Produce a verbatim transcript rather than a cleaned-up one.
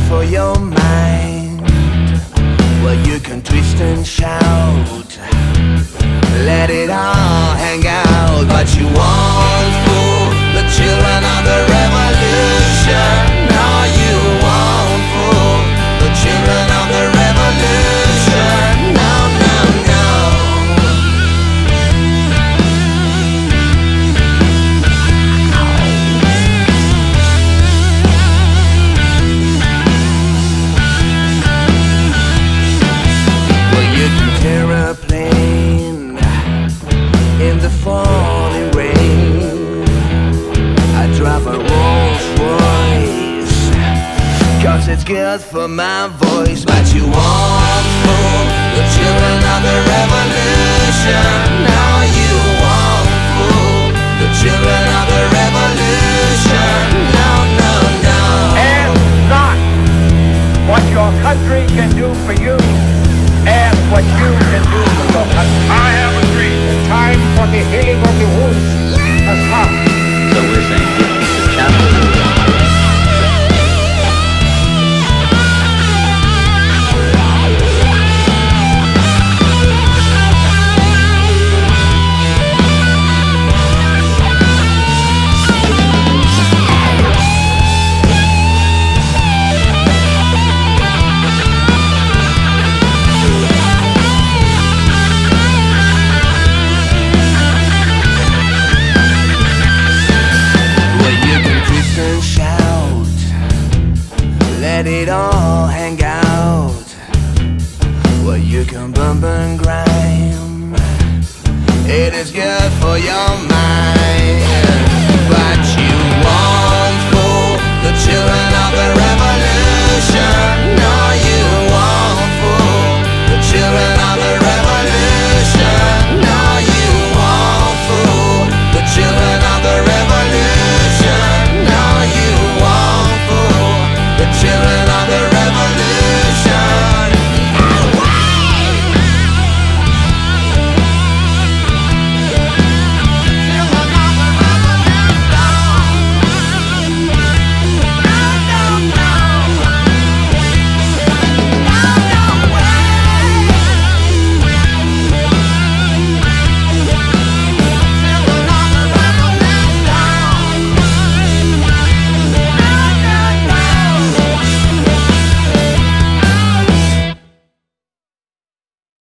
for your mind. Well, you can twist and shout, let it all hang out, but you won't fool the children of the revolution. No, you won't fool the children of the revolution. No, no, no. Well, you can tear a plane in the falling rain. I drive a Rolls Royce, cause it's good for my voice. But you won't fool the children of the revolution. No, you won't fool the children of the revolution. No, no, no. Ask not what your country can do for you. Ask what you can do for your country. I have agreed. The time for the healing of the wounds has come. So we're saying give me the chapter. Let it all hang out. Well, you can bump and grind. It is good for your mind.